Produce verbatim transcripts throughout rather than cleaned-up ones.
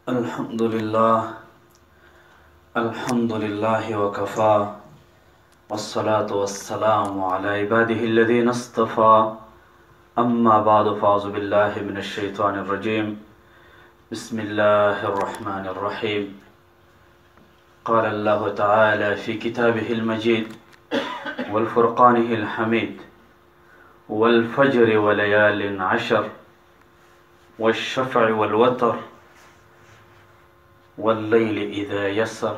الحمد لله الحمد لله وكفى والصلاة والسلام على عباده الذين اصطفى أما بعد فأعوذ بالله من الشيطان الرجيم بسم الله الرحمن الرحيم قال الله تعالى في كتابه المجيد والفرقانه الحميد والفجر وليال عشر والشفع والوتر والليل اذا يسر.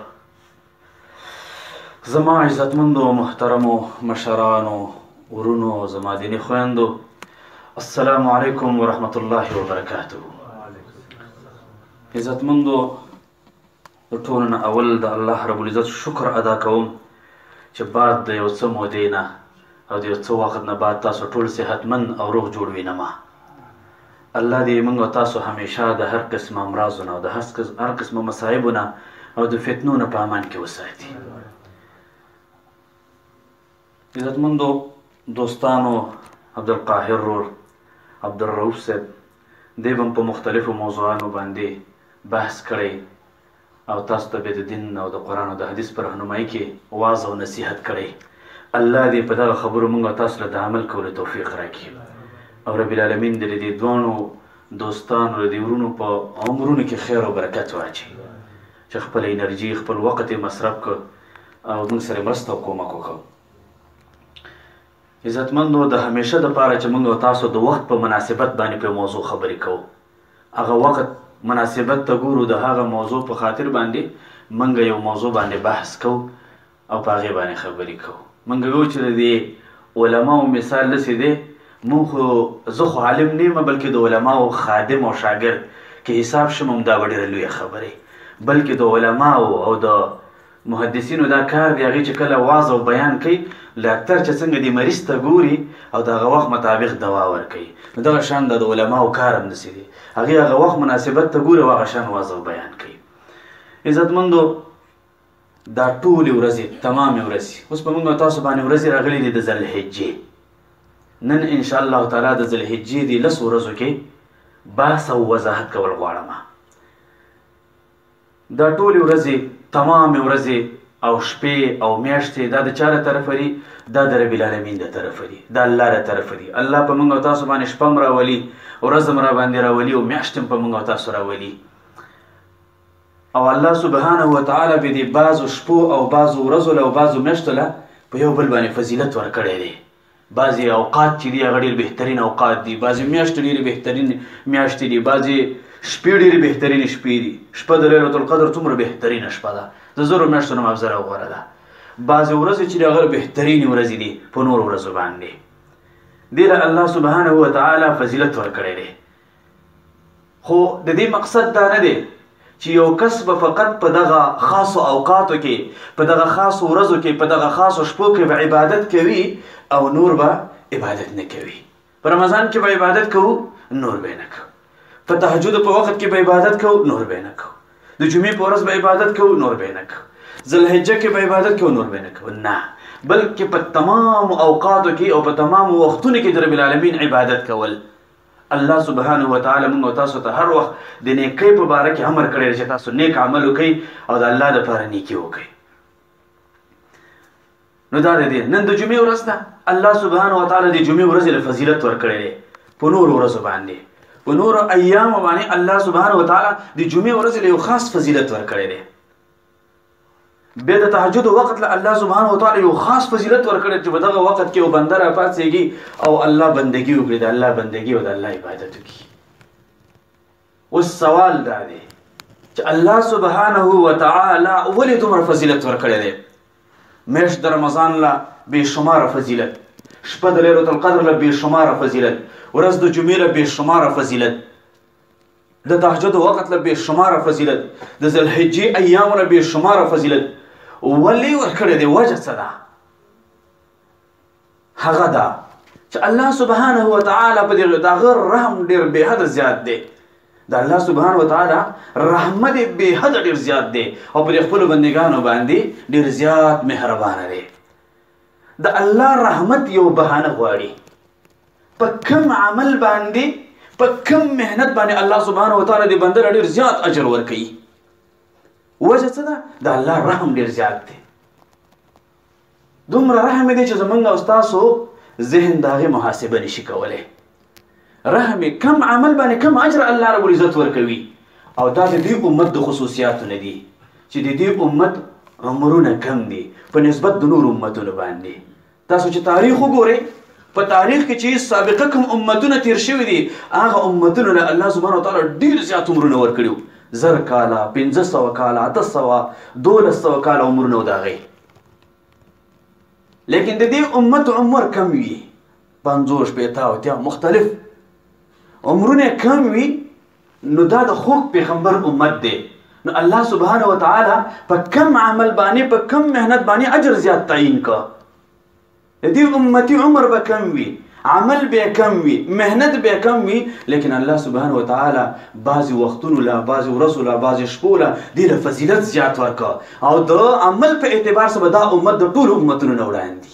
زما عزتمندو محترمو مشرانو ورونو زما دینی خویندو السلام علیکم ورحمت الله وبرکاته. عزتمندو د ټولو نه اول د الله رب العزت شکر ادا کوم چې بعد د یو څه مودې نه او د یو څه وخت نه بعد تاسو ټول صحتمند او روغ جوړ وینم. الله دې موږ او تاسو همیشه د هر قسم امراضونه او د هر قسم مصایبونه او د فتنو نه په امان کې وساتي. عزتمندو دوستانو، عبدالقاهر رور، عبدالرؤوف صاحب دی به په مختلفو موضوعانو باندې بحث کړی او تاسو ته به د دین او د قرآن او د حدیث په رهنمایي کې واعظ او نصیحت کړی. الله دې په دغه خبرو موږ او تاسو له د عمل کولو توفیق راکړي او رب العالمین دې د دواړو دوستانو د دې ورونو په عمرونو کې خیر او برکت واچوي چې خپل انرژي خپل وخت یې مصرف کړ او موږ سره مرسته او کومک وکړو. عزتمندو، د همیشه دپاره چې موږ او تاسو د وخت په مناسبت باندې په موضوع خبرې کوو، هغه وخت مناسبت ته ګورو، د هغه موضوع په خاطر باندې موږ یو موضوع باندې بحث کوو او په هغې باندې خبرې کوو. موږ وایو چې د دې علماو مثال داسې دی، مونږ خو زه خو عالم نه یم بلکې د علماو خادم او شاګرد که حساب شم هم دا به ډېره لویه خبرې، بلکې د علماو او د محدثینو دا کار دی هغې چې کله واعظ او بیان کوي ډاکټر چې څنګه دې مریض ته ګوري او د هغه وخت مطابق دوا ورکوي، نو دغه شان د علماو کار هم داسې دی، هغې هغه وخت مناسبت ته ګوري او هغه شان واعظ او بیان کوي. عزتمندو، دا ټولې ورځې تمامې ورځې اوس په موږ او تاسو باندې ورځې راغلي دي د ذوالحجې. نن انشاءالله تعالی د ذوالحجې د لسو ورځو کې بحث او وضاحت کول غواړم. دا ټولې ورځې تمامې ورځې او شپې او میاشتې دا د چا له طرفه دي؟ دا د رب العالمین د طرفه دي، د الله له طرفه دي. الله په موږ او تاسو باندې شپه هم راولي، ورځ هم را باندې راولي او میاشت هم په موږ او تاسو راولي. او الله سبحانه وتعالی به دې بعضو شپو او بعضو ورځو له او بعضو میاشتو له په یو بل باندې فضیلت ورکړی دی. بعضې اوقات چې دي هغه ډېر بهترین اوقات دي، بعضې میاشتې ډېرې بهترین میاشتې دي، بعضې شپې ډېرې بهترینې شپې دي. شپه د لیلة القدر څومره بهترینه شپه ده، د زرو میاشتو نه افضله او غوره ده. بعضې ورځې چې دي هغه بهترینې ورځې دي په نورو ورځو باندې. دې له الله سبحانه وتعالی فضیلت ورکړی دی. خو د دې مقصد دا نه دی چې یو کس به فقط په دغه خاصو اوقاتو کې، په دغه خاصو ورځو کې، په دغه خاصو شپو کې به عبادت کوي او نور به عبادت نه کوي. په رمضان کې به عبادت کوو، نور به نه کوو. په تهجد په وخت کې به عبادت کوو، نور به نه کوو. د جمعې په ورځ به عبادت کوو، نور به نه کوو. ذوالحجه کې به عبادت کوو، نور به نه کوو. نه، بلکې په تمامو اوقاتو کې او په تمامو وختونو کې د رب العالمین عبادت کول. الله سبحانه وتعالی موږ او تاسو ته هر وخت د نیکۍ په باره کې امر کړی دی چې تاسو نیک عمل وکړئ او د الله دپاره نیکي وکړئ. نو دا د دې نن د جمعې ورځ ده، الله سبحانه وتعالی د جمعې ورځې له فضیلت ورکړی دی په نورو ورځو باندې. په نورو ایامو باندې الله سبحانه وتعالی د جمعې ورځې له یو خاص فضیلت ورکړی دی. بیا د تهجد وخت له الله سبحانه وتعالی یو خاص فضیلت ورکړی چې په دغه وخت کې یو بنده راپاڅېږي او الله بندګي وکړي، د الله بندګي او د الله عبادت وکړي. اوس سوال دا دی چې الله سبحانه وتعالی ولې دومره فضیلت ورکړی دی؟ میاشت د رمضان له بې شماره فضیلت، شپه د لیلة القدر له بې شماره فضیلت، ورځ د جمعې له بې شماره فضیلت، د تهجد وخت له بې شماره فضیلت، د ذوالحجې ایامو له بې شماره فضیلت. ولې ورکړی دی؟ وجه څه ده؟ هغه ده چې الله سبحانه وتعالی په دې د هغه رحم ډېر بې حده زیات دی. د الله سبحانه وتعالی رحمت یې بې حده ډېر زیات دی او پر خپلو بندګانو باندې ډېر زیات مهربانه دی. د الله رحمت یو بهانه غواړي. په کوم عمل باندې په کم محنت باندې الله سبحانه وتعالی دې بنده ډېر زیات اجر ورکوي. وجه څه ده؟ د الله رحم ډېر زیات دی. دومره رحم دی چې زمونږ او ستاسو ذهن د هغې محاسبه نشي کولی. رحم کم عمل باندې کم اجر الله رب العزت ورکوي. او دا د دې امت د خصوصیاتو نه دي چې د دې امت عمرونه کم دي په نسبت د نور امتونو باندې. تاسو چې تاریخ وګورئ، په تاریخ کې چې سابقه کوم امتونه تیر شوي دي، هغه امتونو له الله سبحانه وتعالی ډېر زیات عمرونه ورکړي. زر کاله، پنځه سوه کاله، اته سوه، دولس سوه کاله عمرونه و د هغې. لیکن د دې امت عمر کم وي، پنځوس، شپېته، اتیا، مختلف عمرونه کم وي. نو دا د خوږ پیغمبر امت دی. نو الله سبحانه وتعالی په کم عمل باندې، په کم محنت باندې اجر زیات تعیین کا. د دې امتي عمر به کم وي، عمل به کم وي، محنت به کم وي، لیکن الله سبحانه وتعالی بعضې وختونو له، بعضې ورځو له، بعضې شپو له دې له فضیلت زیات ورکا. او د عمل په اعتبار سره دا امت د ټولو امتونو نه وړاندې.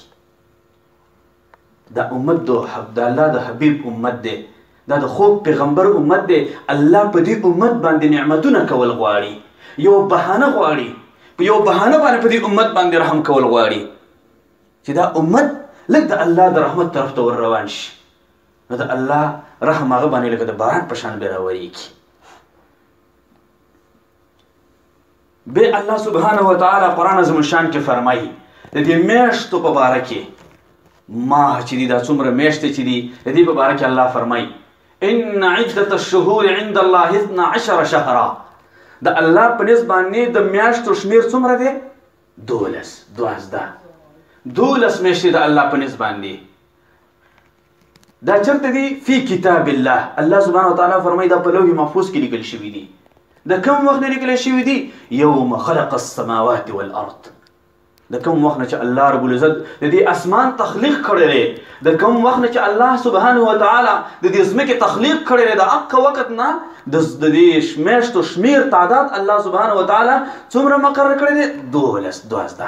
دا امت د الله د حبیب امت دی، دا د خوږ پیغمبر امت دی. الله په دې امت باندې نعمتونه کول غواړي، یو بهانه غواړي، په یو بهانه باندې په دې امت باندې رحم کول غواړي چې دا امت لږ د الله د رحمت طرف ته ور روان شي. نو د الله رحم هغه باندې لکه د باران په شان بیا راورېږي. بیا الله سبحانه وتعالی قرآن عظیم الشان کې فرمایي د دې میاشتو په باره کې، ماه چې دي، دا څومره میاشتې چې دي، د دې په باره کې الله فرمایي ان عدة الشهور عند الله اثنا عشر شهرا. د الله په نسبت باندې د میاشتو شمیر څومره دی؟ دولس، دوازده، دولس میاشتې د الله په نسبت باندې. دا چېرته دي؟ فی کتاب الله. الله سبحانه وتعالی فرمایي دا په لوح محفوظ کې لیکل شوي دي. د کوم وخت نه لیکل شوي دي؟ یوم خلق السماوات والارض. د کوم وخت نه چې الله رب العزت د دې اسمان تخلیق کړی دی، د کوم وخت نه چې الله سبحانه وتعالی د دې ځمکې تخلیق کړی دی، د هغه وخت نه د دې میاشتو شمیر تعداد الله سبحانه وتعالی څومره مقرر کړی دی؟ دولس، دوازده.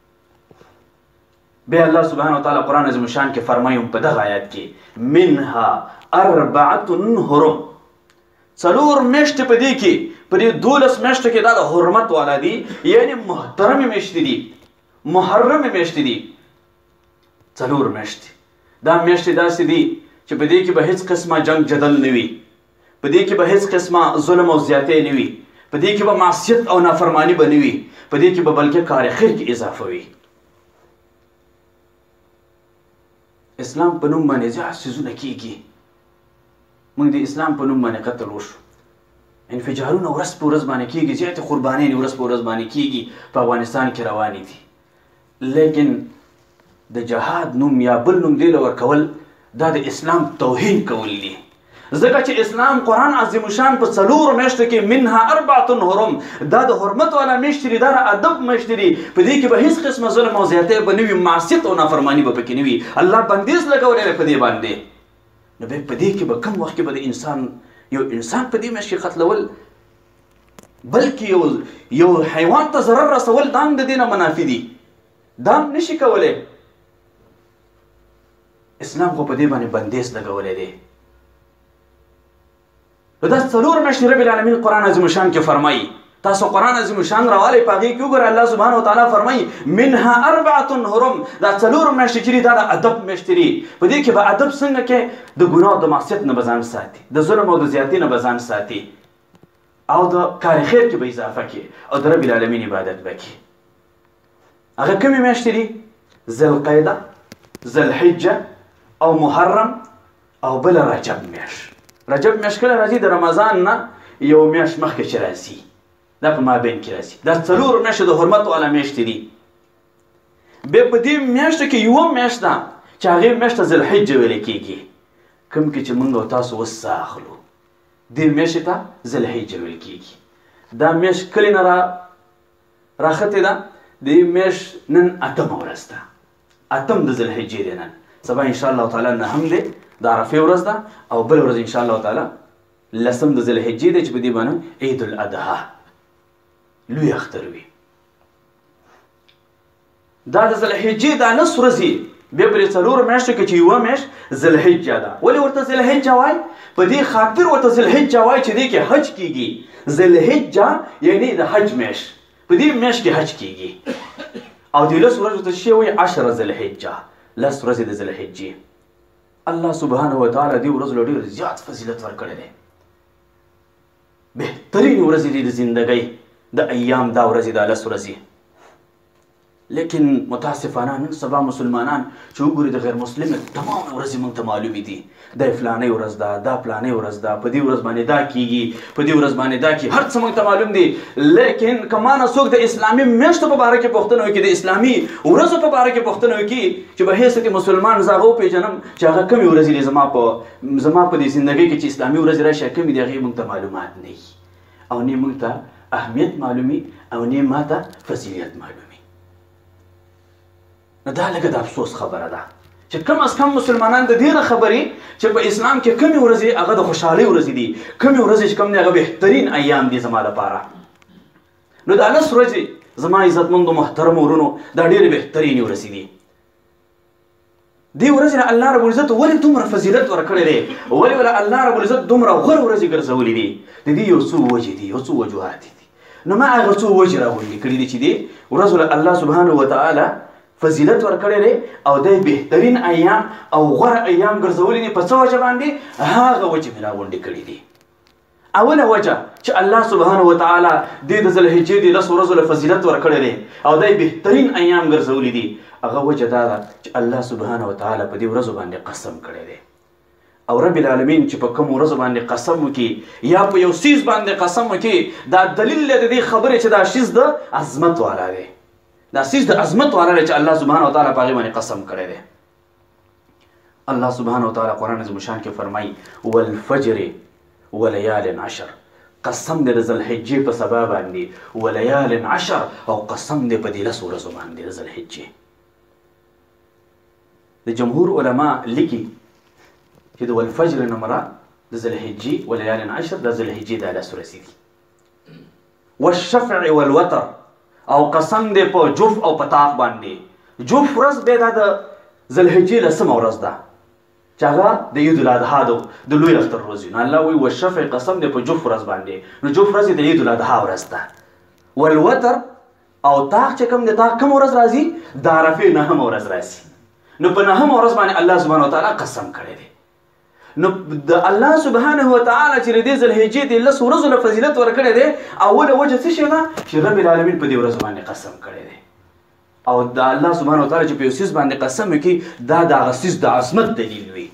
بیا الله سبحانه وتعالی قرآن عظیم الشان کې فرمایي په دغه آیات کې منها اربعة حرم. څلور میاشتې په دې کې، په دې دولس میاشتو کې دا د حرمت والا دي، یعنې محترمې میاشتې دي، محرم میاشتې دي. څلور میاشتې. دا میاشتې داسې دي چې په دې کې به هیڅ قسمه جنگ جدل نه وي، په دې کې به هیڅ قسمه ظلم او زیاتۍ نه وي، په دې کې به معصیت او نافرمانی به نه وي، په دې کې به بلکې کار خیر کې اضافه وي. اسلام په نوم باندې زیات څیزونه کېږي. موږ د اسلام په نوم باندې قتل وشو، انفجارونه ورځ په ورځ باندې کېږي، زیاتې قربانۍ ورځ په ورځ باندې کېږي، په افغانستان کې روانې دي. لیکن د جهاد نوم یا بل نوم دی له ورکول، دا د اسلام توهین کول دي. ځکه چې اسلام قرآن عظیم الشان په څلورو میاشتو کې منها اربعة حرم، دا د حرمت والا میاشتې دي، دا د ادب میاشتې دي، په دې کې به هېڅ قسمه ظلم او زیاتۍ به نه وي، معصیت او نافرماني به پکې نه وي. الله بندیز لګولی دی په دې باندې. نو بیا په دې کې به کم وخت کې به د انسان یو انسان په دې میاشت کې قتلول، بلکې یو یو حیوان ته ضرر رسول، دا هم د دې نه منافي دي، دا هم نشي کولی. اسلام خو په دې باندې بندیز لګولی دی. دا څلور میاشتې رب العالمین قرآن عظیم الشان کې فرمایي. تاسو قرآن عظیم الشان راوالی په هغې کې وګورئ، الله سبحانه وتعالی فرمایي منها اربعة حرم. دا څلور میاشتې چې دي دا د ادب میاشتې دي. په دې کې به ادب څنګه کې د ګناه او د معصیت نه به ځان ساتي، د ظلم او د زیاتۍ نه به ځان ساتي، او د کار خیر کې به اضافه کړي، او د رب العالمین عبادت به کړي. هغه کومې میاشتې دي؟ ذوالقعده، ذوالحجه او محرم او بله رجب میاشت. رجب میاشت کله راځي؟ د رمضان نه یو میاشت مخکې چې راځي، دا په مابین کې راځي. دا څلور میاشتې د حرمت والا میاشتې دي. بیا په دې میاشتو کې یوه میاشت ده چې هغې میاشت ته ذوالحجه ویلی کېږي، کوم کې چې موږ او تاسو اوس ساه اخلو، دې میاشتې ته ذوالحجه ویل کېږي. دا میاشت کلې نه را راختې ده، دې میاشت نن اتمه ورځ ده، اتم د ذوالحجې دی نن. سبا انشاءالله تعالی نهم دی، د عرفې ورځ ده، او بل ورځ انشاءالله تعالی لسم د ذوالحجې دی چې په دې باندې عید الاضحی لوی اختر وي. دا د ذوالحجې دا نس ورځې بیا پرې څلورو میاشتو کې چې یوه میاشت ذوالحجه ده. ولې ورته ذوالحجه وایي؟ په دې خاطر ورته ذوالحجه وایي چې دې کې حج کېږي. ذوالحجه یعنې د حج میاشت، په دې میاشت کې حج کېږي. او دې لس ورځو ته شی وایي عشره ذوالحجه، لس ورځې د ذوالحجې. الله سبحانه وتعالی دې ورځو له ډېر زیات فضیلت ورکړی دی. بهترین ورځې دي د زندګۍ د ایام دا ورځې دا لس ورځې. لیکن متاسفانه نن سبا مسلمانان چې وګوري د غیر مسلم تمام ورځې موږ ته معلومې دي، دا فلانۍ ورځ ده، دا فلانۍ ورځ ده، په دې ورځ باندې دا کېږي، په دې ورځ باندې دا کېږي، هر څه موږ ته معلوم دي. لیکن که مانه څوک د اسلامي میاشتو په باره کې پوښتنه وکړي، د اسلامي ورځو په باره کې پوښتنه وکړي چې په حیثیت مسلمان زه هغه وپېژنم چې هغه کومې ورځې دي زما په زما په دې زندګۍ کې چې اسلامي ورځې راشي کومې دي، هغې موږ ته معلومات نه وي او نه موږ ته اهمیت معلومي او نه ما ته فضیلت معلومي. نو دا لږه د افسوس خبره ده چې کم از کم مسلمانان د دې نه خبرې چې په اسلام کې کومې ورځې هغه د خوشحالۍ ورځې دي، کومې ورځې چې کوم دي هغه بهترین ایام دي زما لپاره. نو دا لس ورځې زما عزتمندو محترمو ورونو دا ډېرې بهترینې ورځې دي. دې ورځې نه الله رب العزت ولې دومره فضیلت ورکړی دی، ولې ولا الله رب العزت دومره غوره ورځې ګرځولې دي؟ د دې یو څو وجې دي، یو څو وجوهات دي. نو ما هغه څو وجې راغونډې کړي دي چې دې ورځو له الله سبحانه وتعالی فضیلت ورکړی دی او دی بهترین ایام او غوره ایام ګرځولي دي. په څه وجه باندې؟ هغه وجې مې راغونډې کړي دي. اوله وجه چې الله سبحانه وتعالی دې د ذوالحجې د لسو ورځو له فضیلت ورکړی دی او دی بهترین ایام ګرځولي دي، هغه وجه دا ده چې الله سبحانه وتعالی په دې ورځو باندې قسم کړی دی. او رب العالمین چې په کوم ورځو باندې قسم وکړي یا په یو څیز باندې قسم وکړي، دا دلیل دی د دې خبرې چې دا شیز د عظمت والا دی، دا سیز د عظمت والا دی چې الله سبحانه وتعالی په هغې باندې قسم کړی دی. الله سبحانه وتعالی قرآن عظیم الشان کې فرمایي والفجر ولیال عشر، قسم دی د ذوالحجې په سبا باندې، ولیال عشر او قسم دی په دې لسو ورځو باندې د ذوالحجې. د جمهور علما لیکي چې د والفجر نه مراد د ذوالحجې ولیال عشر د ذوالحجې دا لس ورځې دي. والشفع والوتر او قسم دی په جوف او په طاق باندې. جوف ورځ بیا دا د ذوالحجې لسمه ورځ ده چې هغه د عید الاضحا د لوی اختر ورځ وي. نو الله وایي والشفع قسم دی په جوف ورځ باندې، نو جوف ورځ د عید الاضحا ورځ ده. والوتر او طاق چې کوم دی، طاق کوم ورځ راځي؟ د عرفې نهمه ورځ راځي. نو په نهمه ورځ باندې الله سبحانه وتعالی قسم کړی دی. نو د الله سبحانه وتعالی چې د دې ذوالحجې د لسو ورځو له فضیلت ورکړی دی، اوله وجه څه شی ده؟ چې رب العالمین په دې ورځو باندې قسم کړی دی. او د الله سبحانه وتعالی چې په یو څیز باندې قسم وکړي، دا د هغه څیز د عظمت دلیل وي.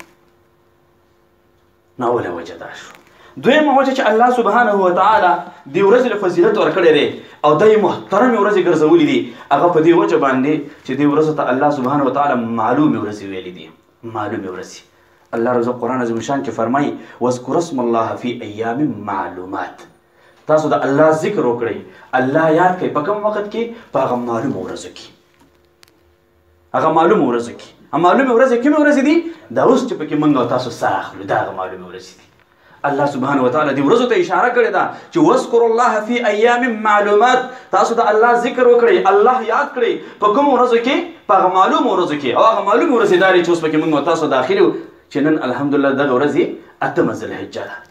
نو اوله وجه دا شو. دویمه وجه چې الله سبحانه وتعالی دې ورځې له فضیلت ورکړی دی او دا یې محترمې ورځې ګرځولي دي، هغه په دې وجه باندې چې دې ورځو ته الله سبحانه وتعالی معلومې ورځې ویلي دي. معلومې ورځې الله رب قرآن عظیم الشان کې فرمایي واذکر اسم الله فی ایام معلومات. تاسو د الله ذکر وکړئ، الله یاد کړئ. په کوم وخت کې؟ په هغه معلومو ورځو کې. هغه معلومو ورځو کې. معلومې ورځې کومې ورځې دي؟ دا اوس چې پکې موږ او تاسو ساه اخلو، دا هغه معلومې ورځې دي. الله سبحانه وتعالی دې ورځو ته اشاره کړې ده چې واذکر الله فی ایام معلومات. تاسو د الله ذکر وکړئ، الله یاد کړئ. په کومو ورځو کې؟ په هغه معلومو ورځو کې. او هغه معلومې ورځې دا دي چې اوس پکې موږ او تاسو داخل یو چې نن الحمدلله دغه ورځ اتمه ذوالحجه ده.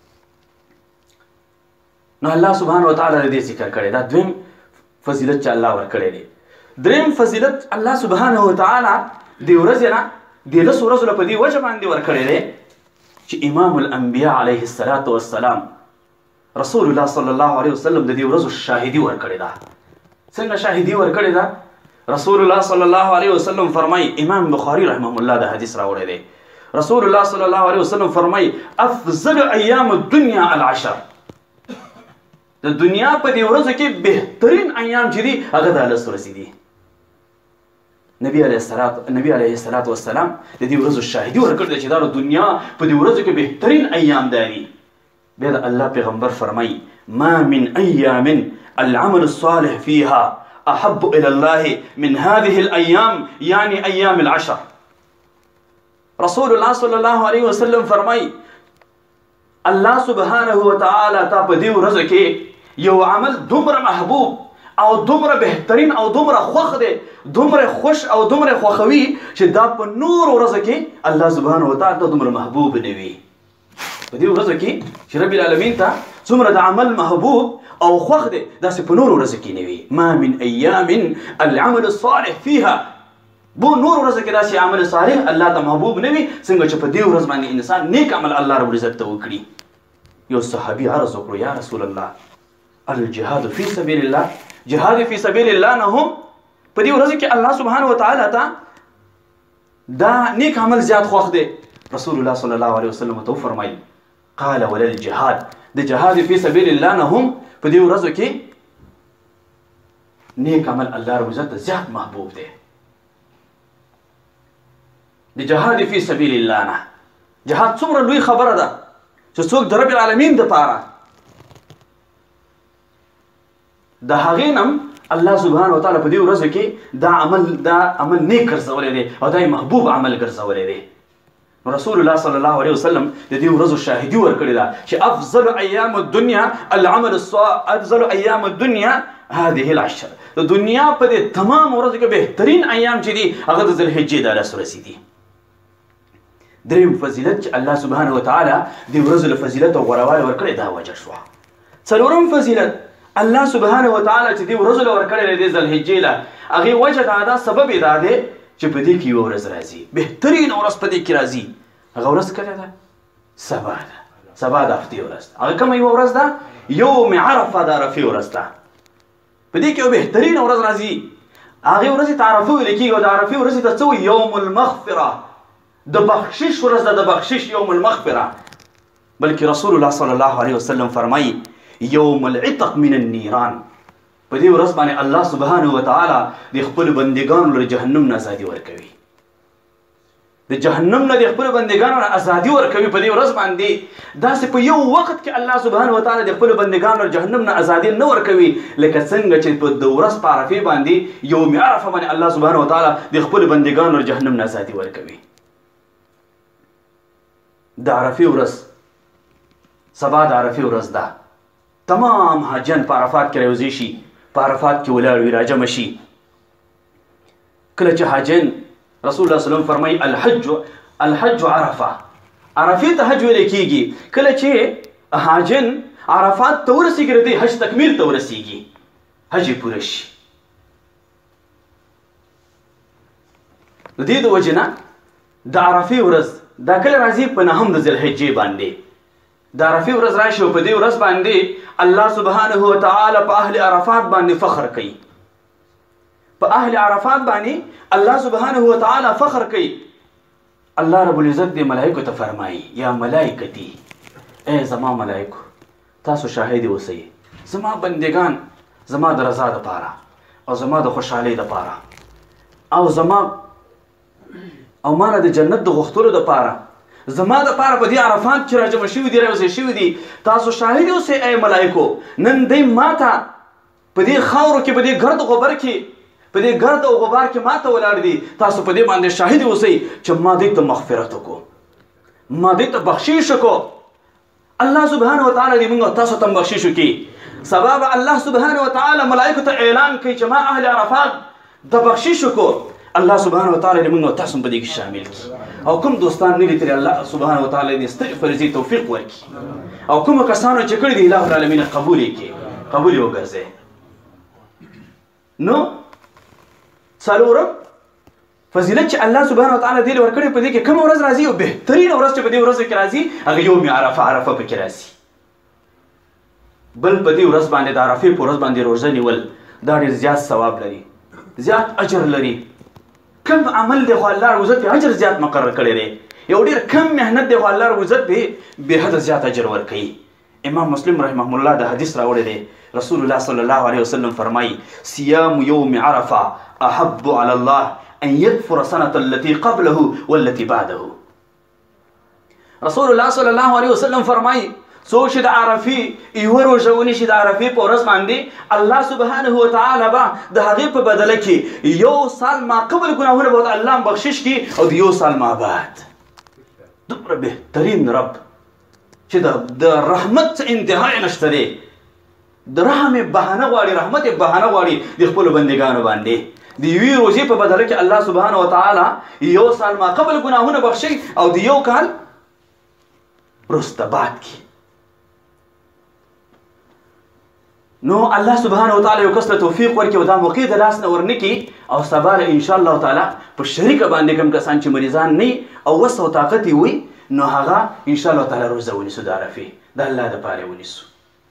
نو الله سبحانه وتعالی دې ذکر کړی دا دویم فضیلت چې الله ورکړی دی. دریم فضیلت الله سبحانه وتعالی دې ورځې نه دې لسو ورځو نه په دې وجه باندې ورکړی دی چې امام الانبیاء علیه الصلاة والسلام رسول الله صلی الله علیه وسلم د دې ورځو شاهدي ورکړې ده. څنګه شاهدي ورکړې ده؟ رسول الله صلی الله علیه وسلم فرمایي، امام بخاري رحمه الله دا حدیث راوړی دی. رسول الله صلی الله علیه وسلم فرمایي افضل ایام الدنیا العشر. د دنیا په دې ورځو کې بهترین ایام چې دي هغه دا لس ورځې دي. نبی علیه الصلاة نبی علیه الصلاة والسلام د دې ورځو شاهدي ورکړې ده چې دا د دنیا په دې ورځو کې بهترین ایام دي. بیا د الله پیغمبر فرمایي ما من ایام العمل الصالح فيها احب الى الله من هذه الايام يعني ايام العشر. رسول الله صلی الله علیه وسلم فرمایي الله سبحانه وتعالی تا په دې ورځو کې یو عمل دومره محبوب او دومره بهترین او دومره خوښ دی، دومره خوش او دومره خوښوي چې دا په نور ورځو کې الله سبحانه وتعالی ته دومره محبوب نه وي. په دې ورځو کې چې رب العالمین ته څومره د عمل محبوب او خوښ دی داسې په نور ورځو کې نه وي. ما من ایام العمل الصالح فيها، بو نور ورځو کې داسې عمل صالح الله ته محبوب نه وي څنګه چې په دې ورځ باندې انسان نیک عمل الله رب العزت ته وکړي. یو صحابي عرض وکړو یا رسول الله الجهاد فی سبیل الله، جهاد فی سبیل الله نه هم په دې ورځ کې الله سبحانه وتعالی ته دا نیک عمل زیات خوښ دی. رسول الله صلی الله علیه وسلم ته فرمایي قال ولا الجهاد، د جهاد فی سبیل الله نه هم په دې ورځو کې نیک عمل الله رب عزت زیات محبوب دی. د جهاد فی سبیل الله نه جهاد څومره لوی خبره ده چې څوک د رب العالمین دپاره د هغې نم الله سبحانه وتعالی په دې ورځو کې دا عمل دا عمل نیک ګرځولی دی او دا یې محبوب عمل ګرځولی دی. نو رسول الله صلی الله علیه وسلم د دې ورځو شاهدي ورکړې ده چې افضل ایام الدنیا العمل الصالح، افضل ایام الدنیا هذه العشر، د دنیا په دې تمام ورځو کې بهترین ایام چې دي هغه د ذوالحجې د لس ورځې دي. دریم فضیلت چې الله سبحانه وتعالی د ورځو له فضیلت او غوړوالی ورکړی دا وجه شوه. څلورم فضیلت الله سبحانه وتعالی چې دې ورځو له ورکړی دی ذوالحجې له هغې وجه دا ده، سبب یې دا دی چې په دې کې یوه ورځ راځي، بهترین ورځ په دې کې راځي. هغه ورځ کله ده؟ سبا ده. سبا د هفتې ورځ ده. هغه کومه یوه ورځ ده؟ یوم عرفه د عرفې ورځ ده. په دې کې یوه بهترینه ورځ راځي، هغې ورځې ته عرفه ویل کېږي او د عرفې ورځې ته څه وایي؟ یوم المغفره، د بخشش ورځ ده، د بخشش یوم المغفره. بلکې رسول الله صلی الله علیه وسلم فرمایي یوم العتق من النیران، په دې ورځ باندې الله سبحانه وتعالی د خپلو بندګانو له جهنم نه ازادي ورکوي، د جهنم نه د خپلو بندګانو نه ازادي ورکوي په دې ورځ باندې. داسې په یو وخت کې الله سبحانه وتعالی د خپلو بندګانو له جهنم نه ازادي نه ورکوي لکه څنګه چې په د ورځ په عرفې باندې یوم عرفه باندې الله سبحانه وتعالی د خپلو بندګانو له جهنم نه ازادي ورکوي. د عرفې ورځ سبا د عرفې ورځ ده، تمام حاجیان په عرفات کې راوځي شي، په عرفات کې ولاړ وي، راجمع شي. کله چې حاجیان رسول الله صلی الله علیه وسلم فرمایي الحج الحج عرفه، عرفې ته حج ویل کېږي. کله چې حاجیان عرفات ته ورسېږي د حج تکمیل ته ورسېږي، حج یې پوره شي. د دې د وجې نه د عرفې ورځ دا کله راځي؟ په نهم د ذوالحجې باندې د عرفې ورځ راشي او په دې ورځ باندې الله سبحانه وتعالی په اهل عرفات باندې فخر کوي. په اهل عرفات باندې الله سبحانه وتعالی فخر کوي. الله رب العزت دې ملائکو ته فرمایي یا ملائکتی، ای زما ملائکو تاسو شاهد اوسئ، زما بندگان زما د رضا دپاره او زما د خوشحالۍ دپاره او زما او مانه د جنت د غوښتلو دپاره زما دپاره په دې عرفات چې راجمع شوي دي، راوځئ شوي دي، تاسو شاهد اوسئ ای ملائکو. نن دی ماته په دې خاورو کې، په دې ګرد غبار کې، په دې ګرد او غبار کې ماته ولاړ دي، تاسو په دې باندې شاهد اوسئ چې ما دې ته مغفرت وکړو، ما دې ته بخشش وکړو. الله سبحانه وتعالی دې موږ تاسو ته بخشش وکړي. سبا به الله سبحانه وتعالی ملائکو ته اعلان کوي چې ما اهل عرفات د بخشش وکړو. الله سبحانه وتعالی دې موږ تاسو په دې کې شامل کړي. او کوم دوستان نه دي ترې الله سبحانه وتعالی دې سترې فرضي توفیق ورکړي، او کوم کسانو چې کړي دي الله العالمین قبول یې کړي، قبول یې وګرځي. نو څلورم فضیلت چې الله سبحانه وتعالی دې ورکړي په دې کې کومه ورځ راځي او بهترینه ورځ چې په دې ورځ کې راځي هغه یوم عرفه، عرفه پکې راځي. بل په دې ورځ باندې د عرفې په ورځ باندې روژه نیول دا ډېر زیات ثواب لري، زیات اجر لري. کم عمل دی خو الله رب عزت اجر زیات مقرر کړی دی، یو ډېر کم محنت دی خو الله رب عزت به بې حده زیات اجر ورکوي. امام مسلم رحمه الله د حدیث راوړی دی، رسول الله صلی الله علیه وسلم فرمایي صيام یوم عرفه احب علی الله ان یغفر سنة التي قبله والتي بعده. رسول الله صلی الله علیه وسلم فرمایي څوک چې د عرفې یوه روژه ونیسي د عرفې په ورځ باندې الله سبحانه وتعالی به د هغې په بدله کې یو سال ما قبل ګناهونه به الله بخشش کړي او د یو سال ما بعد. دومره بهترین رب چې د رحمت انتها یې نشته دی. د رحم بهانه غواړي، رحمت بهانه غواړي د خپلو بندګانو باندې. د یوې روزې په بدله کې الله سبحانه وتعالی یو سال ما قبل ګناهونه بخشي او د یو کال وروسته بعد کې. نو الله سبحانه وتعالی یو کس ته توفیق ورکړي او دا موقع د لاس نه ورنکړي او سبا له ان شاء الله تعالی په شریکه باندې کوم کسان چې مریضان نه او وس او طاقت وي نو هغه ان شاء الله تعالی روزه ونیسو د عرفې د الله دپاره ونیسو.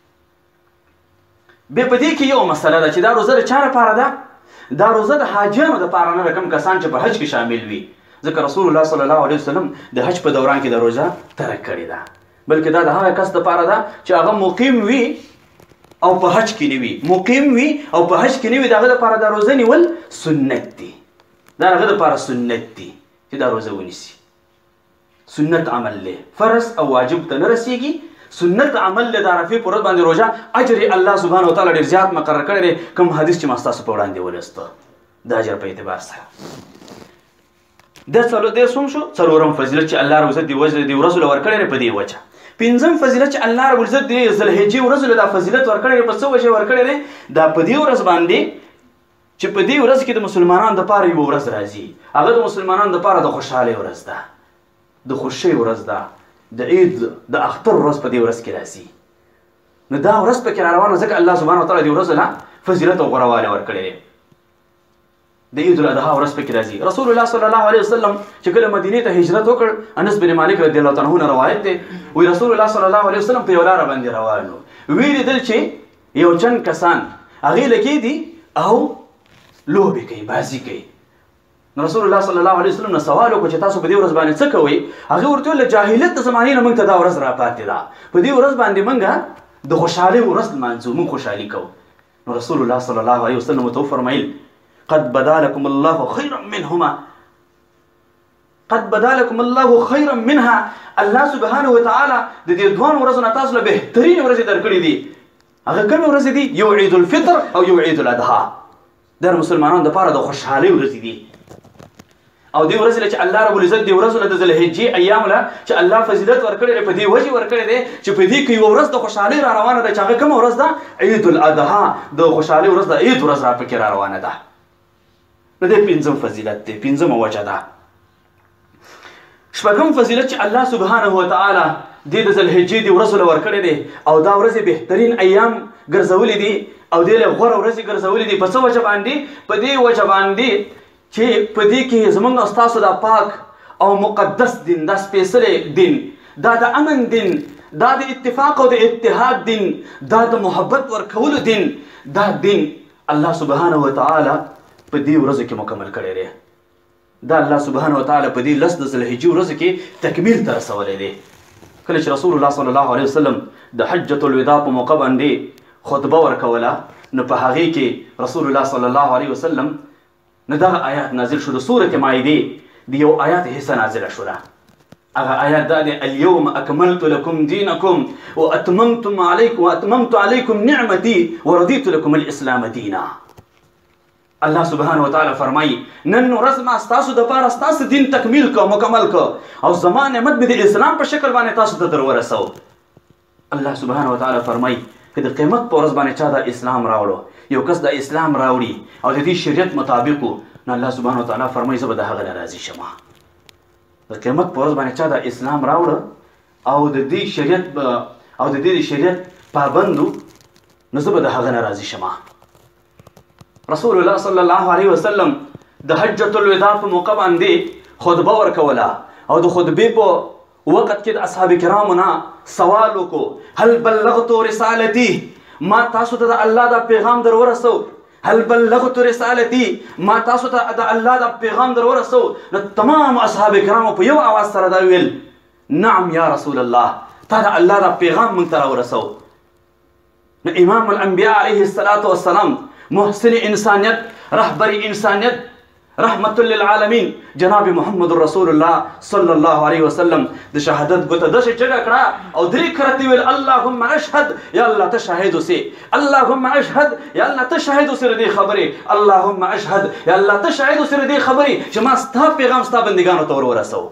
بیا په دې کې یو مسله ده چې دا روزه د چا لپاره ده؟ دا روزه د حاجیانو دپاره نه ده، کوم کسان چې په حج کې شامل وي، ځکه رسول الله صلی الله علیه وسلم د حج په دوران کې د روزه ترک کړې ده، بلکې دا د هغه کس دپاره ده چې هغه مقیم وي او په حج کې نه وي، مقیم وي او په حج کې نه وي، د هغه دپاره دا روزه نیول سنت دي، دا هغه دپاره سنت دي چې دا روزه ونیسي. سنت عمل دی، فرض او واجب ته نه رسیږي، سنت عمل دی. د عرفې په ورځ باندې روژه اجر الله سبحانه وتعالی ډېر زیات مقرر کړی دی، کوم حدیث چې ما ستاسو په وړاندې ولسته د اجر په اعتبار سره. دا څلور دېرشم شو، څلورم فضیلت چې الله رب العزت دې ورځو له ورکړی دی په دې وجه. پنځم فضیلت چې الله رب العزت دې ذوالحجې ورځو له دا فضیلت ورکړی دی په څه وجه ورکړی دی؟ دا په دې ورځ باندې چې په دې ورځ کې د مسلمانانو دپاره یوه ورځ راځي، هغه د مسلمانانو دپاره د خوشحالۍ ورځ ده، د خوښۍ ورځ ده، د عید د اختر ورځ په دې ورځ کې راځي. نو دا ورځ پکې را روانه ځکه الله سبحانه وتعالی دې ورځو له فضیلت او غوره ورکړی دی. د عید الاضحی ورځ پکې راځي. رسول الله صلی الله علیه وسلم چې کله مدینې ته هجرت وکړ، انس بن مالک رضی الله تعالی عنه روایت دی، وی رسول الله صلی الله علیه وسلم په یو لاره باندې روان و، وی لیدل چې یو چند کسان هغې لګې دي او لوبې کوي، بازي کوي. نو رسول الله صلی الله علیه وسلم نه سوال وکړو چې تاسو په دې ورځ باندې څه کوئ؟ هغې ورته وویل د جاهلیت د زمانې نه موږ ته دا ورځ راپاتې ده، په دې ورځ باندې موږ د خوشحالۍ ورځ لمانځو، موږ خوشحالي کوو. نو رسول الله صلی الله علیه وسلم ورته وفرمیل قد بدا لكم الله خيرا منهما، قد بدا لكم الله خيرا منها. الله سبحانه وتعالى د دې دوه ورځو نه تاسو له بهترین ورځې درکړي دي. هغه کومې ورځې دي؟ یو عید الفطر او یو عید الاضحی. دا مسلمانانو دپاره د خوشحالۍ ورځې دي. او دې ورځې له چې الله رب العزت دې ورځو له د ذوالحجې ایامو له چې الله فضیلت ورکړی دی، په دې وجې ورکړی دی چې په دې کې یوه ورځ د خوشحالۍ را روانه ده چې هغه کومه ورځ ده؟ عید الاضحی، د خوشحالۍ ورځ د عید ورځ را پکې را روانه ده. نو دې پنځم فضیلت دی، پنځمه وجه ده. شپږم فضیلت چې الله سبحانه وتعالی دې د ذوالحجې دې ورځو له ورکړی دی او دا ورځې بهترین ایام ګرځولي دي او دې له غوره ورځې ګرځولي دي. په څه وجه باندې؟ په دې وجه باندې چې په دې کې زموږ او ستاسو دا پاک او مقدس دین، دا سپېڅلی دین، دا د امن دین، دا د اتفاق او د اتحاد دین، دا د محبت ورکولو دین، دا دین الله سبحانه وتعالی په دې ورځو کې مکمل کړی دی. دا الله سبحانه وتعالی په دې لس د ذوالحجې ورځو کې تکمیل ته رسولی دی. کله چې رسول الله صلی الله علیه وسلم د حجة الوداع په موقع باندې خطبه ورکوله، نو په هغې کې رسول الله صلی الله علیه وسلم نو دغه آیات نازل شو، د سورة مائده د یو آیات حصه نازله شوله. هغه آیات دا دی: اليوم اکملت لکم دینکم واتممتم علیکم واتممت علیکم نعمتي ورضیت لکم الاسلام دینا. الله سبحانه وتعالی فرمایي نن ورځ ما ستاسو دپاره ستاسو دین تکمیل کو، مکمل کو، او زما نعمت مې د اسلام په شکل باندې تاسو ته در ورسو. الله سبحانه وتعالی فرمایي که د قیامت په ورځ باندې چا د اسلام راوړو، یو کس د اسلام راوړي او د دې شریعت مطابق نو الله سبحانه وتعالی فرمایي زه به د هغه نه راضي شم. د قیامت په ورځ باندې چا د اسلام راوړه او د دې شریعت او د دې شریعت پابندو، نو زه به د هغه نه راضي شم. رسول الله صلی الله علیه وسلم د حجة الوداع په موقع باندې خطبه ورکوله او د خطبې په وقت کې د اصحاب کرامو نه سوال وکړو: هل بلغت رسالتي؟ ما تاسو ته د الله دا پیغام در ورسو؟ هل بلغت رسالتي؟ ما تاسو ته د الله دا پیغام در ورسو؟ نو تمام اصحاب کرامو په یو اواز سره دا ویل: نعم یا رسول الله، تا د الله دا پیغام موږ ته راورسو. نو امام الانبیاء علیه الصلاة والسلام، محسن انسانیت، رهبر انسانیت، رحمت للعالمین جناب محمد رسول الله صلی الله علیه وسلم د شهادت ګوته داسې جګه کړه او درې کرتې ویل: اللهم اشهد، یا الله ته شاهد اوسې، اللهم اشهد، یا الله ته شاهد اوسې د دې خبرې، اللهم اشهد، یا الله ته شاهد اوسې د دې خبرې چې ما ستا پیغام ستا بندګانو ته ور ورسو.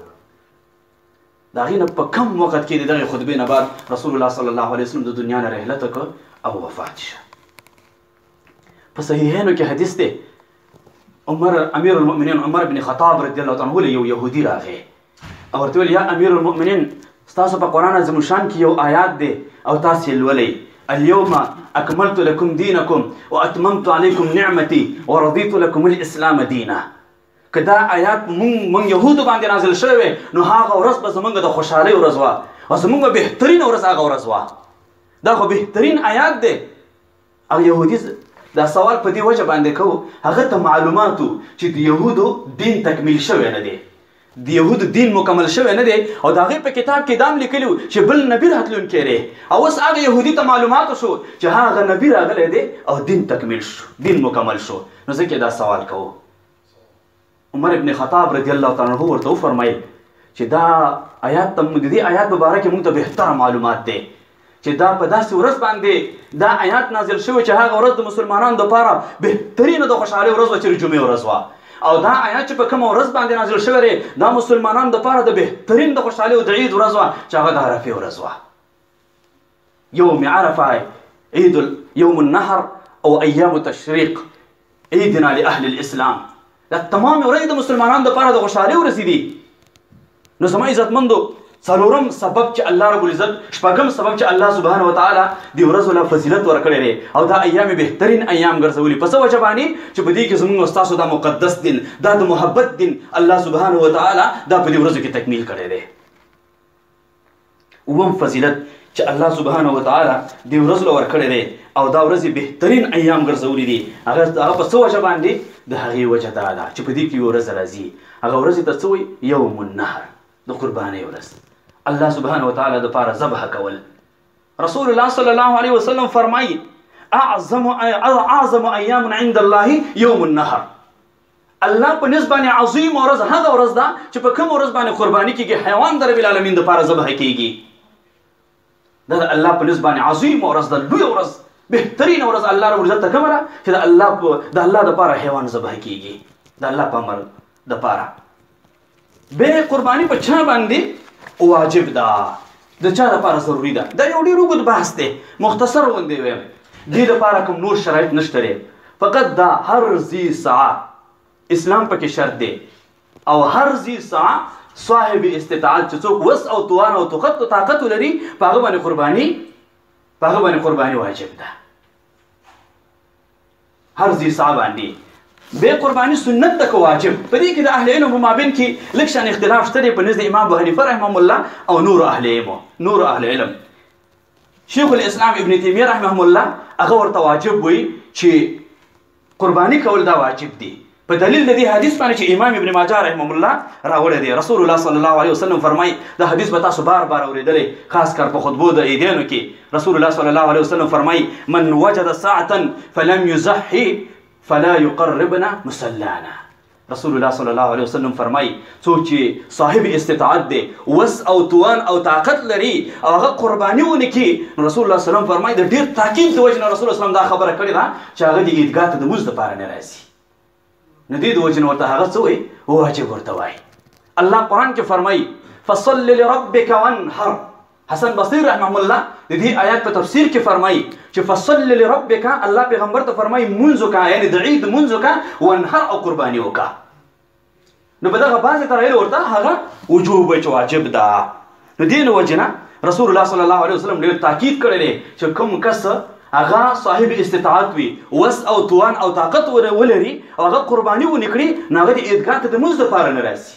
د هغې نه په کم وخت کې د دغې خطبې نه بعد رسول الله صلی الله علیه وسلم د دنیا نه رحلت وکړ او وفات شه. په صحیحینو کې حدیث دی، عمر امیر المؤمنین عمر بن خطاب رضی الله عنه له یو يهودي راغی او ورته ویل یا امیر المؤمنین ستاسو په قرآن عظیم شان کې یو آیات دی او تاسو یې لولئ، اليوم اكملت لكم دينكم واتممت عليكم نعمتي ورضيت لكم الاسلام دينا. که دا آیات مونږ مونږ یهودو باندې نازل شوی نو هغه ورځ به زمونږ د خوشحالۍ ورځ وه او زمونږ به بهترین ورځ هغه ورځ وه. دا خو بهترین آیات دی. او یهودي دا سوال په دې وجه باندې کوو هغه ته معلومات و چې د یهودو دین تکمیل شوی نه دی، د یهودو دین مکمل شوی نه دی او د هغې په کتاب کې دام لیکلي و چې بل نبي راتلونکی دی. او اوس هغه یهودي ته معلومات شو چې هغه نبي راغلی دی او دین تکمیل شو، دین مکمل شو. نو ځکه دا سوال کوو. عمر ابن خطاب رضی الله تعالی عنه ورته وفرمیل چې دا آیات ته د دې آیات په باره کې موږ ته بهتره معلومات دی چې دا په داسې ورځ باندې دا آیات نازل شوی چې هغه ورځ د مسلمانانو دپاره بهترینه د خوشحالۍ ورځ وه چې د جمعې ورځ وه. او دا آیات چې په کومه ورځ باندې نازل شوی دی دا مسلمانانو دپاره د بهترین د خوشحالۍ او د عید ورځ وه چې هغه د عرفې ورځ وه. یوم عرفه عید یوم النحر او ایام التشریق عیدنا لاهل الاسلام. دا تمام ورځې د مسلمانانو دپاره د خوشحالۍ ورځې دي. نو زما عزتمندو څلورم سبب چې الله رب العزت شپږم سبب چې الله سبحانه وتعالی دې ورځو له فضیلت ورکړی دی او دا ایام بهترین ایام ګرځولي په څه وجه باندې چې په دې کې زموږ او ستاسو دا مقدس دین دا د محبت دین الله سبحانه وتعالی دا په دې ورځو کې تکمیل کړی دی. اووم فضیلت چې الله سبحانه وتعالی دې ورځو له ورکړی دی او دا ورځې بهترین ایام ګرځولي دي هغه هغه په څه وجه باندې د هغې وجه دا ده چې په دې کې یو ورځ راځي هغه ورځې ته څه وایي یوم النحر د قربانۍ ورځ. الله سبحانه وتعالی دپاره ذبح کول. رسول الله صلی الله علیه وسلم فرمایي اعظم اعظم ایام عند الله یوم النحر. الله په نسبت باندې عظیم ورځ هغه ورځ ده چې په کوم ورځ باندې قرباني کېږي حیوان د رب العالمین دپاره ذبح کېږي. دا د الله په نسبت باندې عظیم ورځ ده، لویه ورځ، بهترین ورځ الله رب العزت ته کومه ده چې د الله د الله دپاره حیوان ذبح کېږي د الله په امر دپاره. بیا قرباني په چا باندې واجب ده، د چا دپاره ضروري ده. دا یو ډېر اوږد بحث دی، مختصر غوندې ویم. دې دپاره کوم نور شرایط نشته دی، فقط دا هر ذي سعه اسلام پکې شرط دی او هر ذي سعه صاحب استطاعت چې څوک وس او توان او طاقت طاقت ولري په هغه باندې قرباني په هغه باندې قرباني واجب ده. هر ذي سعه باندې بے قربانی سنت ده که واجب. په دې کې د اهل علم په مابین کې لږ شان اختلاف شته دی په نزد امام ابو حنیفه رحمه الله او نور اهل علم نور اهل علم. شیخ الاسلام ابن تیمیه رحمه الله هغه ورته واجب وایي چې قربانی کول دا واجب دی په دلیل د دې حدیث باندې چې امام ابن ماجه رحمه الله راوړی دی. رسول الله صلی الله علیه وسلم فرمایي دا حدیث به تاسو بار بار اورېدلی خاص کر په خطبو د عیدینو کې. رسول الله صلی الله علیه وسلم فرمایي من وجد ساعة فلم يزحي فلا يقربنا مصلانا. رسول الله صلی الله علیه وسلم فرمایي څوک چې صاحب استطاعت دی وس او توان او طاقت لري او هغه قرباني ونه کړي نو رسول الله صلی الله علیه وسلم فرمایي د ډېر تاکید د وجې نه رسول الله صلی الله علیه وسلم دا خبره کړې ده چې هغه د عیدګاه ته د لمونځ دپاره نه راځي. نو دې د وجې نه ورته هغه څه وایي واجب ورته وایي. الله قرآن کې فرمایي فصل لربک وانحر. حسن بصیر رحمه الله د دې آیات په تفسیر کې فرمایي چې فصل لربک الله پیغمبر ته فرمایي منځ وکړه یعنې د عید منځ وکړه وانحر او قرباني وکړه. نو په دغه بعضې ترایل ورته هغه وجوب چې واجب ده. نو دې له وجې نه رسول الله صلی الله علیه وسلم ډېر تاکید کړی دی چې کوم کس هغه صاحب استطاعت وي وس او توان او طاقت ولري او هغه قرباني ونه کړي نو هغه د عیدګاه ته د لمونځ دپاره نه راځي.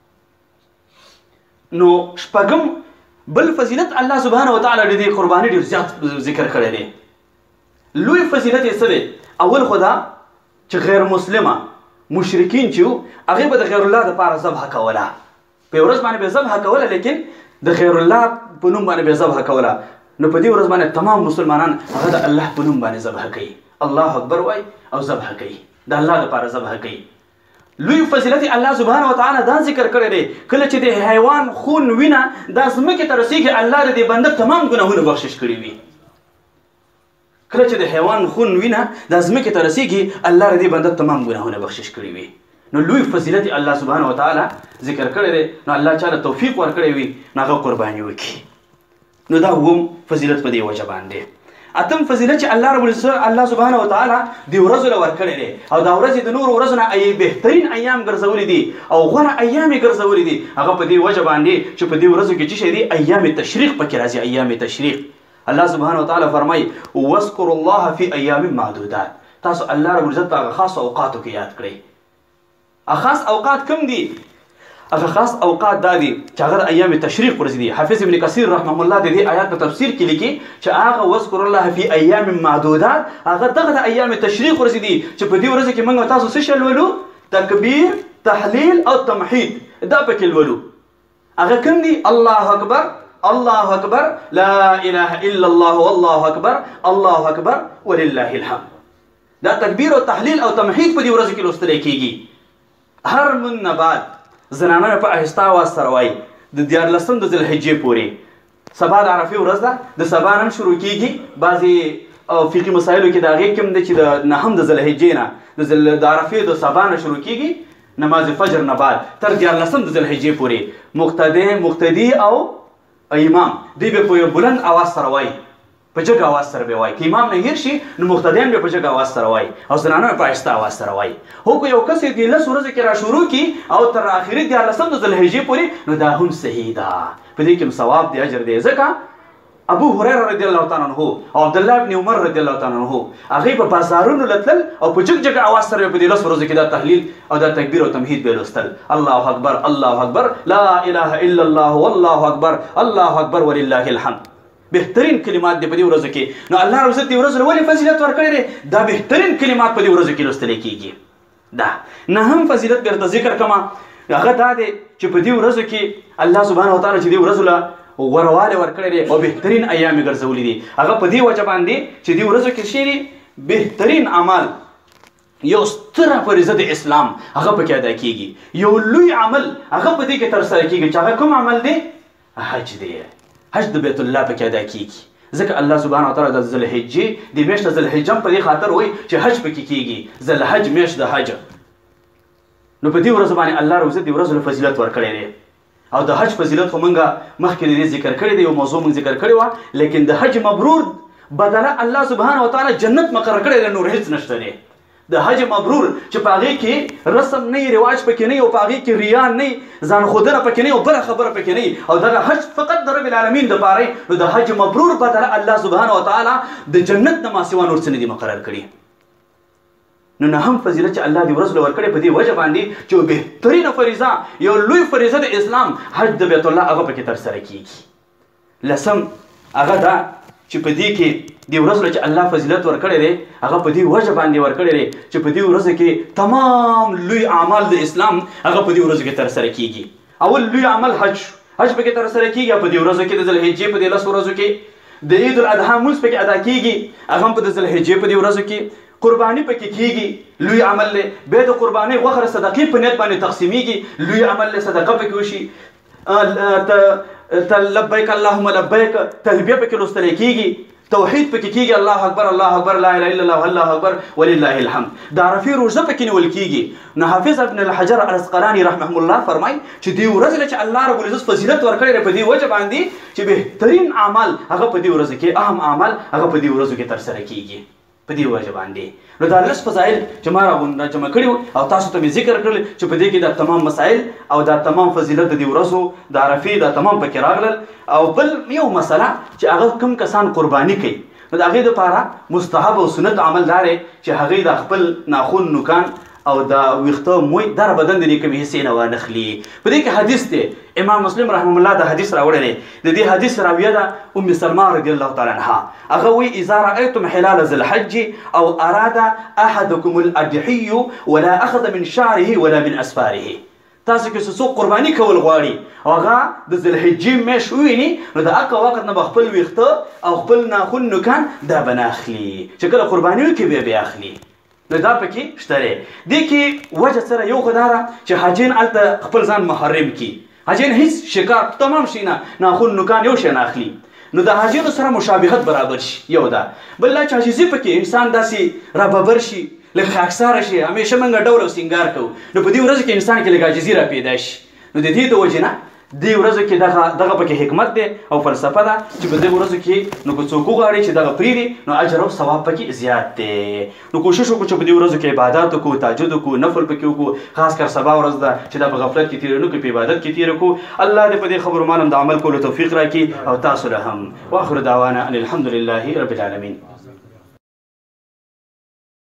نو شپږم بل فضیلت الله سبحانه وتعالی د دې قرباني ډېر زیات ذکر کړی دی. لوی فضیلت یې څه دی؟ اول خو دا چې غیر مسلمه مشرکین چې وو هغې به د غیر الله دپاره ذبحه کوله په یو ورځ باندې به ذبحه کوله لیکن د غیر الله په نوم باندې به ذبحه کوله. نو په دې ورځ باندې تمام مسلمانان هغه د الله په نوم باندې ذبحه کوي، الله اکبر وایي او ذبحه کوي، د الله دپاره ذبحه کوي. لوی فضیلت الله سبحانه وتعالی دا ذکر کړی دی کله چې د حیوان خون وینه دا ځمکې ته رسېږي الله د دې بنده تمام ګناهونه بخشش کړي وي. کله چې د حیوان خون وینه دا ځمکې ته رسېږي الله د دې بنده تمام ګناهونه بخشش کړي وي. نو لوی فضیلت الله سبحانه وتعالی ذکر کړی دی نو الله چاله توفیق ورکړی وي نو هغه قرباني وکړي. نو دا اووم فضیلت په دې وجه باندې. اتم فضیلت چې الله رب العزت الله سبحانه وتعالی دې ورځو له ورکړی دی او دا ورځې د نورو ورځو نه ای بهترین ایام ګرځولي دي او غوره ایام یې ګرځولي دي هغه په دې وجه باندې چې په دې ورځو کې چې شی دي ایام تشریق پکې راځي ایام تشریق الله سبحانه وتعالی فرمایي واذكروا الله في ايام معدودات تاسو الله رب العزت هغه خاص اوقاتو کې یاد کړئ خاص اوقات کوم دي هغه خاص اوقات دا دي چې هغه د ایام تشریق ورځې دي حافظ ابن کثیر رحمه الله د دې آیات په تفسیر کې لیکي چې هغه واذكروا الله في ايام معدودات هغه دغه د ایام تشریق ورځې دي چې په دې ورځ کې موږ تاسو څه شی لولو تکبیر تحلیل او تمحید دا پکې لولو هغه کوم دي الله اکبر الله اکبر لا اله الا الله والله اکبر الله اکبر ولله الحمد دا تکبیر او تحلیل او تمحید په دې ورځ کې لوستل کېږي هر من بعد زنانه په آهسته आवाज سره وایي د دیارلسم د ذوالحجې پورې سبا د عرفې ورځ ده د سبا نن شروع کېږي بعضې فقهي مسایلو کې د هغې کوم دی چې د نهم د ذوالحجې نه د عرفې د سبا نه شروع کېږي نماز فجر نه بعد تر دیارلسم د ذوالحجې پورې مقتدی مقتدي او امام دوی به په یو بلند آواز سره وایي په جګ आवाज سره به وایي که امام نه هیر شي نو مقتدیان به په جګ आवाज سره وایي او زنانه په آهسته आवाज سره وایي هو که یو کس یې د لس ورځې کې را شروع کړي او تر آخري دیارلسم د ذوالحجې پورې نو دا هم صحیح ده په دې کې هم ثواب دی اجر دی ځکه ابو هريره رضی الله تعالی عنه او عبدالله ابن عمر رضی الله تعالی عنه هغوی په بازارونو لتلل او په جګ جګ आवाज سره په دې لس ورځو کې دا تحلیل او دا تکبیر او تمهید به لوستل الله اکبر الله اکبر لا اله الا الله والله اکبر الله اکبر ولله الحمد بهترین کلمات دی په دې ورځو کې نو الله رب عزت دې ورځو ولې فضیلت ورکړی دی دا بهترین کلمات په دې ورځو کې لوستل کېږي دا نه هم فضیلت درته ذکر کما هغه دا دی چې په دې ورځو کې الله سبحانه وتعالی چې دې ورځو له غوروالی ورکړی دی او بهترین ایام یې ګرځولي دي هغه په دې وجه باندې چې دې ورځو کې شی بهترین اعمال یو ستره فریضه د اسلام هغه پکې ادا کېږي یو لوی عمل هغه په دې کې ترسره کېږي چې هغه کوم عمل دی حج دی حج د بیت الله پکې ادا کېږي ځکه الله سبحانه وتعالی د ذوالحجې د میاشت ذوالحجه په دې خاطر وایي چې حج پکې کېږي ذوالحج میاشت د حج نو په دې ورځ باندې الله رب عزت دې ورځو له فضیلت ورکړی دی او د حج فضیلت خو موږ مخکې د دې ذکر کړی دی یو موضوع موږ ذکر کړې وه لیکن د حج مبرور بدله الله سبحانه وتعالی جنت مقرر کړی دی نور هېڅ نشته دی د حج مبرور چې په هغې کې رسم نه وي رواج پکې نه وي او په هغې کې ریا نه وي ځان ښودنه پکې نه وي او بله خبره پکې نه وي او دغه حج فقط د رب العالمین دپاره نو د حج مبرور بدله الله سبحانه وتعالی د جنت نه ما سوا نور څه نه دي مقرر کړي نو نه هم فضیلت چې الله دې ورځ له ورکړی په دې وجه باندې چې بهترینه فریضه یو لوی فریضه د اسلام حج د بیت الله هغه پکې ترسره کېږي لسم هغه دا چې په دې کې دې ورځ له چې الله فضیلت ورکړی دی هغه په دې وجه باندې ورکړی دی چې په دې ورځ کې تمام لوی اعمال د اسلام هغه په دې ورځ کې ترسره کېږي اول لوی عمل حج حج پکې ترسره کېږي په دې ورځ کې د ذوالحجې په دې لسو ورځو کې د عید الاضحی مونځ پکې ادا کېږي هغه هم په د ذوالحجې په دې ورځو کې قرباني پکې کېږي لوی عمل دی بیا د قربانۍ غوښه صدقې په نیت باندې تقسیمیږي لوی عمل دی صدقه پکې وشي لبیک اللهم لبیک تلبیه پکې لوستلی کېږي توحید پکې کېږي الله اکبر الله اکبر لا اله الا الله الله اکبر ولله الحمد د عرفې روژه پکې نیول کېږي نو حافظ ابن الحجر الاسقلاني رحمه الله فرمایي چې دې ورځ له چې الله رب العزت فضیلت ورکړی دی په دې وجه باندې چې بهترین اعمال هغه په دې ورځو کې اهم اعمال هغه په دې ورځو کې ترسره کېږي په دې وجه باندې نو دا لس فضایل چې ما راجمع کړي او تاسو ته مې ذکر کړل چې په دې کې دا تمام مسایل او دا تمام فضیلت د دې ورځو د عرفې دا تمام پکې راغلل او بل یو مسله چې هغه کوم کسان قرباني کوي نو د هغې دپاره مستحب او سنت عمل دا دی چې هغوی د خپل ناخون نوکان او دا ویښته موی دا بدن د دې کومې حصې نه وانخلي په دې کې حدیث دی امام مسلم رحمه الله دا حدیث راوړی دی د دې حدیث راویه ده ام سلمہ رضی الله تعالی عنها هغه وایي اذا رأیتم حلال ذی الحج او اراد احدکم الاضحی ولا اخذ من شعره ولا من اسفاره تاسو کې څوک قرباني کول غواړي او هغه د ذوالحجې میاشت وویني نو د هغه وخت نه به خپل ویښته او خپل ناخون نوکان دا به نه اخلي چې کله قرباني وکړي بیا بیا اخلي نو دا پکې شته دی دې کې وجه سره یو خو دا ده چې حاجین هلته خپل ځان محرم کړي حاجین هیڅ شکار تمام شي نه ناخون نوکان یو شی نه اخلي نو د حاجینو سره مشابهت برابر شي یو دا بل دا چې عاجزي پکې انسان داسې راببر شي لږ خاکساره شي همیشه موږ ډول او سینګار کوو نو په دې ورځو کې انسان کې لږ عاجزي را پیدا شي نو د دې د وجې نه دې ورځو کې دغه دغه پکې حکمت دی او فلسفه ده چې په دې ورځو کې نو که څوک وغواړي چې دغه پرېږدي نو اجر او ثواب پکې زیات دی. نو کوشش وکړو چې په دې ورځو کې عبادات وکړو، تهجد وکړو، نفل پکې وکړو، خاص کر سبا ورځ ده چې دا په غفلت کې تېره نه کړو، په عبادت کې تېره کړو. الله دې په دې خبرو مانم د عمل کولو توفیق راکړي او تاسو له هم. واخر دعوانا ان الحمد لله رب العالمین.